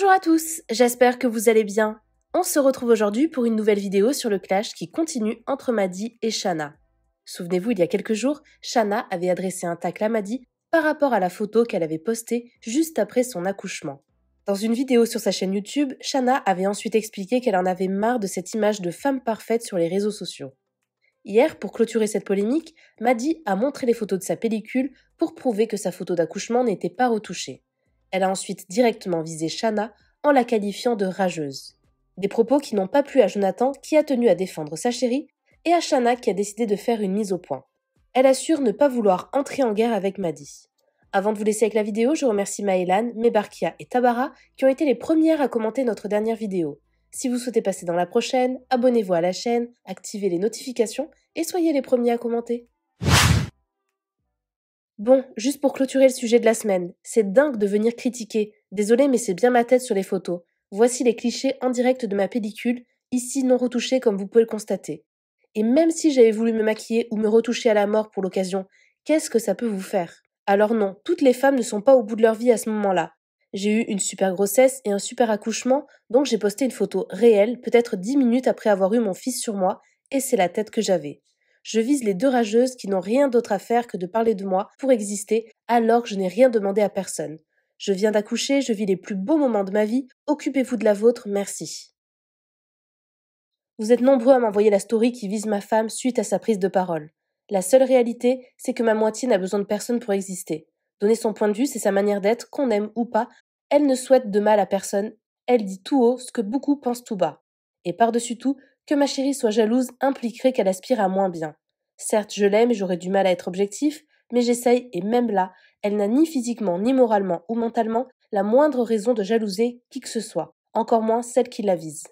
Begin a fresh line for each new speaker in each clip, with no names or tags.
Bonjour à tous, j'espère que vous allez bien. On se retrouve aujourd'hui pour une nouvelle vidéo sur le clash qui continue entre Maddy et Shana. Souvenez-vous, il y a quelques jours, Shana avait adressé un tacle à Maddy par rapport à la photo qu'elle avait postée juste après son accouchement. Dans une vidéo sur sa chaîne YouTube, Shana avait ensuite expliqué qu'elle en avait marre de cette image de femme parfaite sur les réseaux sociaux. Hier, pour clôturer cette polémique, Maddy a montré les photos de sa pellicule pour prouver que sa photo d'accouchement n'était pas retouchée. Elle a ensuite directement visé Shana en la qualifiant de rageuse. Des propos qui n'ont pas plu à Jonathan qui a tenu à défendre sa chérie et à Shana qui a décidé de faire une mise au point. Elle assure ne pas vouloir entrer en guerre avec Maddy. Avant de vous laisser avec la vidéo, je remercie Maëlan, Mebarkia et Tabara qui ont été les premières à commenter notre dernière vidéo. Si vous souhaitez passer dans la prochaine, abonnez-vous à la chaîne, activez les notifications et soyez les premiers à commenter. Bon, juste pour clôturer le sujet de la semaine, c'est dingue de venir critiquer. Désolée, mais c'est bien ma tête sur les photos. Voici les clichés en direct de ma pellicule, ici non retouchée comme vous pouvez le constater. Et même si j'avais voulu me maquiller ou me retoucher à la mort pour l'occasion, qu'est-ce que ça peut vous faire? Alors non, toutes les femmes ne sont pas au bout de leur vie à ce moment-là. J'ai eu une super grossesse et un super accouchement, donc j'ai posté une photo réelle, peut-être 10 minutes après avoir eu mon fils sur moi, et c'est la tête que j'avais. Je vise les deux rageuses qui n'ont rien d'autre à faire que de parler de moi pour exister, alors que je n'ai rien demandé à personne. Je viens d'accoucher, je vis les plus beaux moments de ma vie, occupez-vous de la vôtre, merci. Vous êtes nombreux à m'envoyer la story qui vise ma femme suite à sa prise de parole. La seule réalité, c'est que ma moitié n'a besoin de personne pour exister. Donner son point de vue, c'est sa manière d'être, qu'on aime ou pas. Elle ne souhaite de mal à personne. Elle dit tout haut ce que beaucoup pensent tout bas. Et par-dessus tout, que ma chérie soit jalouse impliquerait qu'elle aspire à moins bien. Certes, je l'aime et j'aurais du mal à être objectif, mais j'essaye et même là, elle n'a ni physiquement, ni moralement ou mentalement la moindre raison de jalouser qui que ce soit, encore moins celle qui la vise.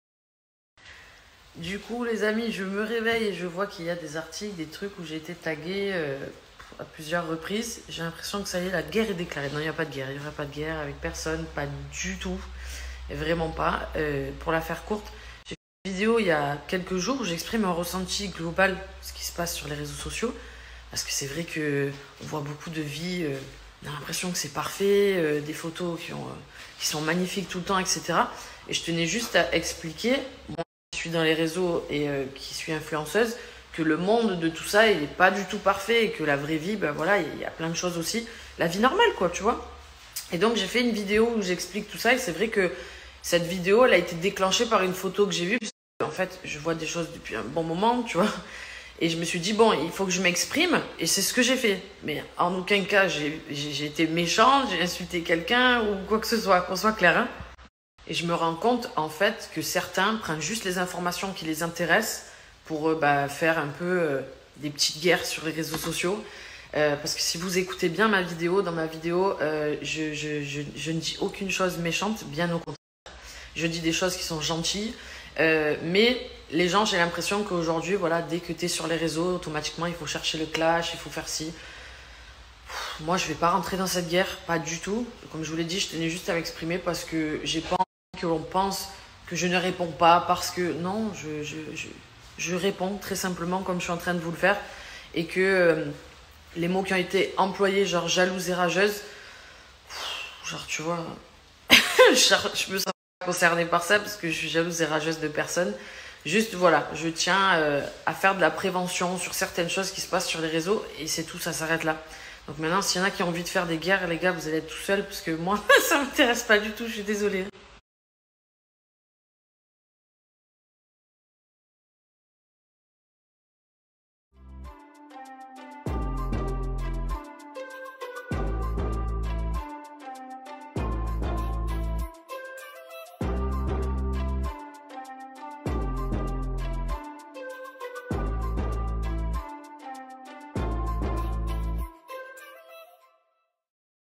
Du coup, les amis, je me réveille et je vois qu'il y a des articles, des trucs où j'ai été taguée à plusieurs reprises. J'ai l'impression que ça y est, la guerre est déclarée. Non, il n'y a pas de guerre. Il n'y aura pas de guerre avec personne, pas du tout. Et vraiment pas. Pour la faire courte, j'ai fait une vidéo il y a quelques jours où j'exprime un ressenti global de ce qui se passe sur les réseaux sociaux. Parce que c'est vrai qu'on voit beaucoup de vies, on a l'impression que c'est parfait, des photos qui sont magnifiques tout le temps, etc. Et je tenais juste à expliquer... suis dans les réseaux et qui suis influenceuse, que le monde de tout ça, il n'est pas du tout parfait et que la vraie vie, ben voilà, il y a plein de choses aussi. La vie normale, quoi, tu vois. Et donc, j'ai fait une vidéo où j'explique tout ça et c'est vrai que cette vidéo, elle a été déclenchée par une photo que j'ai vue. En fait, je vois des choses depuis un bon moment, tu vois. Et je me suis dit, bon, il faut que je m'exprime et c'est ce que j'ai fait. Mais en aucun cas, j'ai été méchante, j'ai insulté quelqu'un ou quoi que ce soit, qu'on soit clair, hein. Et je me rends compte, en fait, que certains prennent juste les informations qui les intéressent pour faire un peu des petites guerres sur les réseaux sociaux. Parce que si vous écoutez bien ma vidéo, dans ma vidéo, je ne dis aucune chose méchante, bien au contraire. Je dis des choses qui sont gentilles. Mais les gens, j'ai l'impression qu'aujourd'hui, voilà, dès que tu es sur les réseaux, automatiquement, il faut chercher le clash, il faut faire ci. Moi, je ne vais pas rentrer dans cette guerre, pas du tout. Comme je vous l'ai dit, je tenais juste à m'exprimer parce que j'ai pas que l'on pense que je ne réponds pas parce que non, je réponds très simplement comme je suis en train de vous le faire et que les mots qui ont été employés, genre jalouse et rageuse, genre tu vois, je me sens pas concernée par ça parce que je suis jalouse et rageuse de personne. Juste voilà, je tiens à faire de la prévention sur certaines choses qui se passent sur les réseaux et c'est tout, ça s'arrête là. Donc maintenant, s'il y en a qui ont envie de faire des guerres, les gars, vous allez être tout seuls parce que moi, ça m'intéresse pas du tout, je suis désolée.